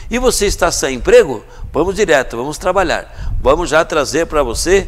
E você está sem emprego? Vamos direto, vamos trabalhar. Vamos já trazer para você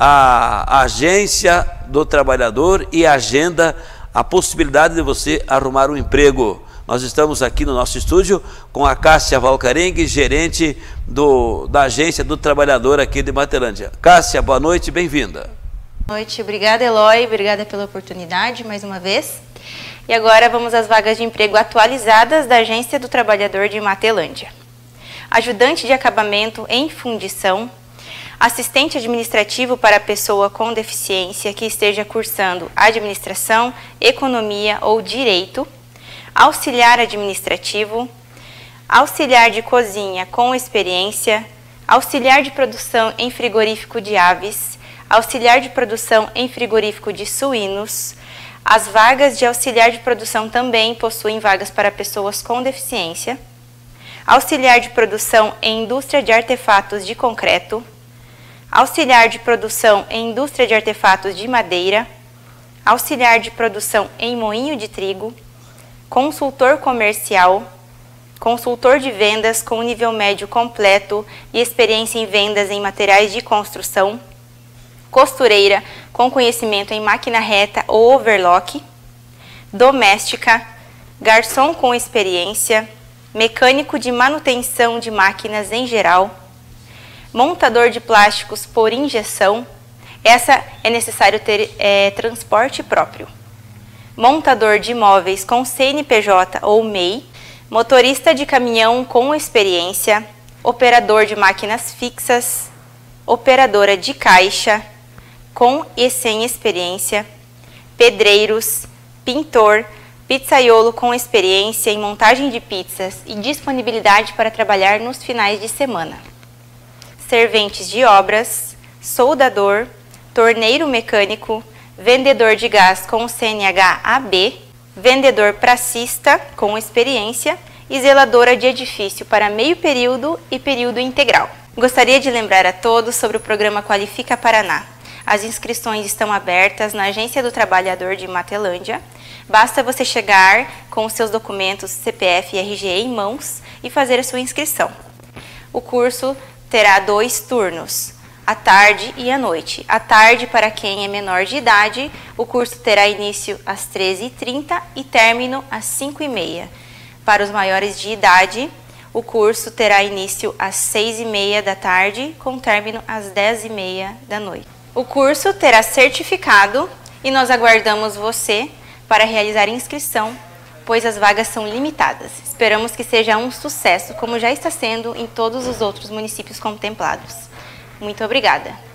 a agência do trabalhador e a agenda, a possibilidade de você arrumar um emprego. Nós estamos aqui no nosso estúdio com a Cássia Valcarengue, gerente da agência do trabalhador aqui de Matelândia. Cássia, boa noite, bem-vinda. Boa noite, obrigada Eloy, obrigada pela oportunidade mais uma vez. E agora vamos às vagas de emprego atualizadas da Agência do Trabalhador de Matelândia. Ajudante de acabamento em fundição, assistente administrativo para pessoa com deficiência que esteja cursando administração, economia ou direito, auxiliar administrativo, auxiliar de cozinha com experiência, auxiliar de produção em frigorífico de aves, auxiliar de produção em frigorífico de suínos. As vagas de auxiliar de produção também possuem vagas para pessoas com deficiência, auxiliar de produção em indústria de artefatos de concreto, auxiliar de produção em indústria de artefatos de madeira, auxiliar de produção em moinho de trigo, consultor comercial, consultor de vendas com nível médio completo e experiência em vendas em materiais de construção, costureira com conhecimento em máquina reta ou overlock, doméstica, garçom com experiência, mecânico de manutenção de máquinas em geral, montador de plásticos por injeção, essa é necessário ter transporte próprio, montador de móveis com CNPJ ou MEI, motorista de caminhão com experiência, operador de máquinas fixas, operadora de caixa, com e sem experiência, pedreiros, pintor, pizzaiolo com experiência em montagem de pizzas e disponibilidade para trabalhar nos finais de semana, serventes de obras, soldador, torneiro mecânico, vendedor de gás com CNH AB, vendedor pracista com experiência e zeladora de edifício para meio período e período integral. Gostaria de lembrar a todos sobre o programa Qualifica Paraná. As inscrições estão abertas na Agência do Trabalhador de Matelândia. Basta você chegar com os seus documentos CPF e RG em mãos e fazer a sua inscrição. O curso terá 2 turnos, à tarde e à noite. À tarde, para quem é menor de idade, o curso terá início às 13h30 e término às 5h30. Para os maiores de idade, o curso terá início às 6h30 da tarde, com término às 10h30 da noite. O curso terá certificado e nós aguardamos você para realizar inscrição, pois as vagas são limitadas. Esperamos que seja um sucesso, como já está sendo em todos os outros municípios contemplados. Muito obrigada!